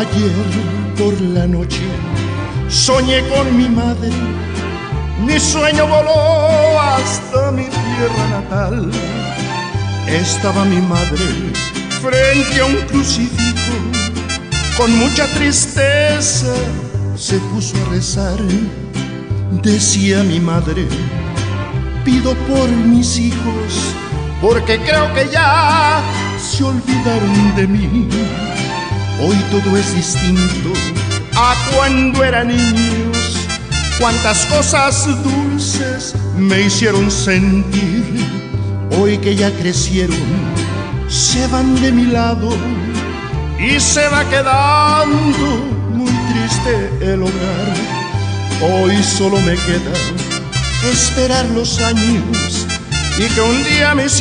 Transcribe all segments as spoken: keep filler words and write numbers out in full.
Ayer por la noche soñé con mi madre, mi sueño voló hasta mi tierra natal. Estaba mi madre frente a un crucifijo, con mucha tristeza se puso a rezar. Decía mi madre: pido por mis hijos, porque creo que ya se olvidaron de mí. Hoy todo es distinto a cuando eran niños. Cuántas cosas dulces me hicieron sentir. Hoy que ya crecieron, se van de mi lado y se va quedando muy triste el hogar. Hoy solo me queda esperar los años y que un día mis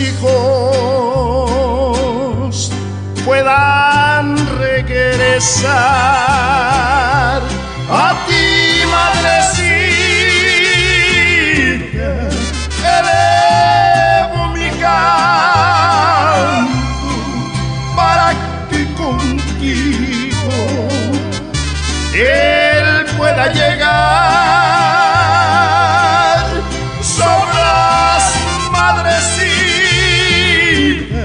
hijos puedan regresar. A ti, madrecita, elevo mi canto para que contigo él pueda llegar. Sabrás, madrecita,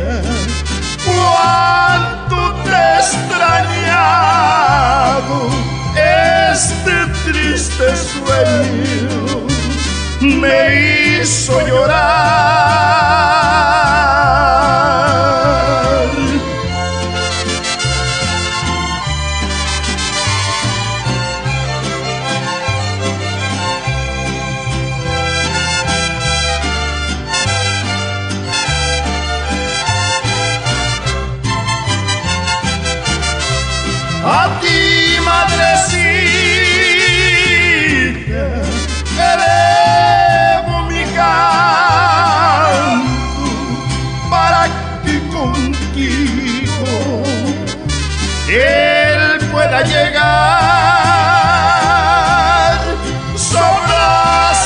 cuánto te he extrañado. Este triste sueño me hizo llorar. A ti, madrecita, elevo mi canto para que contigo él pueda llegar. Sabrás,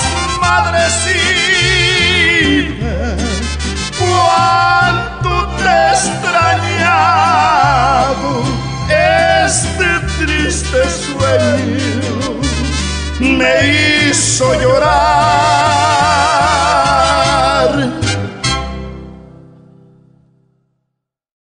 madrecita, cuánto te he extrañado. Este triste sueño me hizo llorar.